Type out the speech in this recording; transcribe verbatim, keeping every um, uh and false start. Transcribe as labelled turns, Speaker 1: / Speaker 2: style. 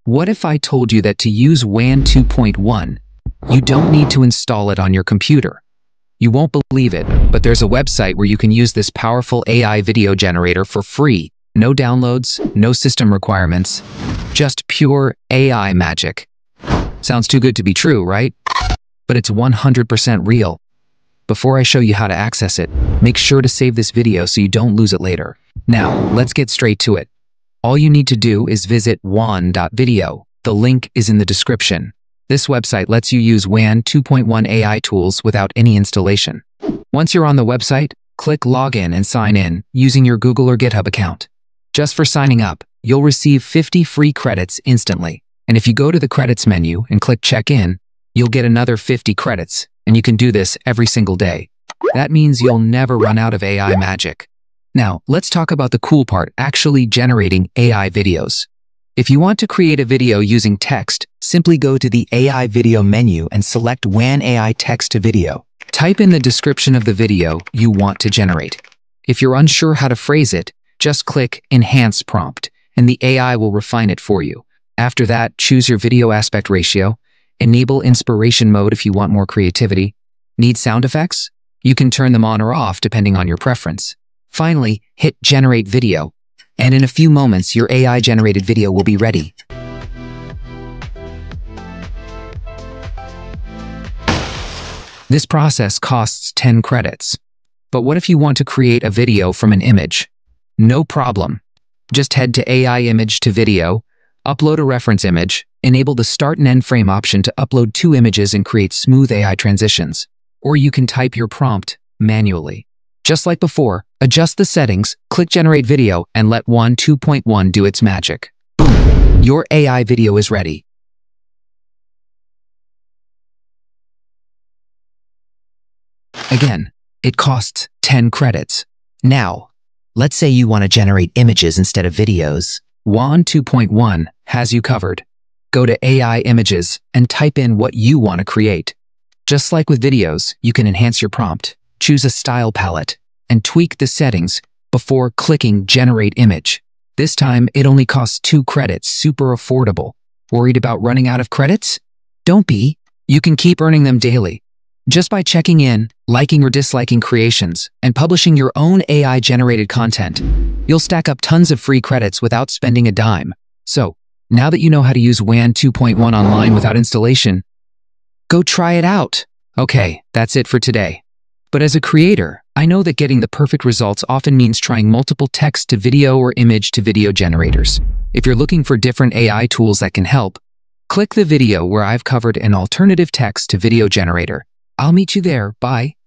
Speaker 1: What if I told you that to use W A N two point one, you don't need to install it on your computer? You won't believe it, but there's a website where you can use this powerful A I video generator for free. No downloads, no system requirements, just pure A I magic. Sounds too good to be true, right? But it's one hundred percent real. Before I show you how to access it, make sure to save this video so you don't lose it later. Now, let's get straight to it. All you need to do is visit W A N dot video. The link is in the description. This website lets you use W A N two point one A I tools without any installation. Once you're on the website, click Login and sign in using your Google or GitHub account. Just for signing up, you'll receive fifty free credits instantly. And if you go to the credits menu and click Check In, you'll get another fifty credits, and you can do this every single day. That means you'll never run out of A I magic. Now, let's talk about the cool part, actually generating A I videos. If you want to create a video using text, simply go to the A I video menu and select W A N A I text to video. Type in the description of the video you want to generate. If you're unsure how to phrase it, just click Enhance Prompt, and the A I will refine it for you. After that, choose your video aspect ratio. Enable inspiration mode if you want more creativity. Need sound effects? You can turn them on or off depending on your preference. Finally, hit Generate Video, and in a few moments your A I-generated video will be ready. This process costs ten credits. But what if you want to create a video from an image? No problem. Just head to A I Image to Video, upload a reference image, enable the Start and End Frame option to upload two images and create smooth A I transitions. Or you can type your prompt manually. Just like before, adjust the settings, click Generate Video, and let W A N two point one do its magic. Boom! Your A I video is ready. Again, it costs ten credits. Now, let's say you want to generate images instead of videos. W A N two point one has you covered. Go to A I Images and type in what you want to create. Just like with videos, you can enhance your prompt, choose a style palette, and tweak the settings before clicking Generate Image. This time, it only costs two credits, super affordable. Worried about running out of credits? Don't be. You can keep earning them daily. Just by checking in, liking or disliking creations, and publishing your own A I-generated content, you'll stack up tons of free credits without spending a dime. So, now that you know how to use W A N two point one online without installation, go try it out. Okay, that's it for today. But as a creator, I know that getting the perfect results often means trying multiple text-to-video or image-to-video generators. If you're looking for different A I tools that can help, click the video where I've covered an alternative text-to-video generator. I'll meet you there. Bye.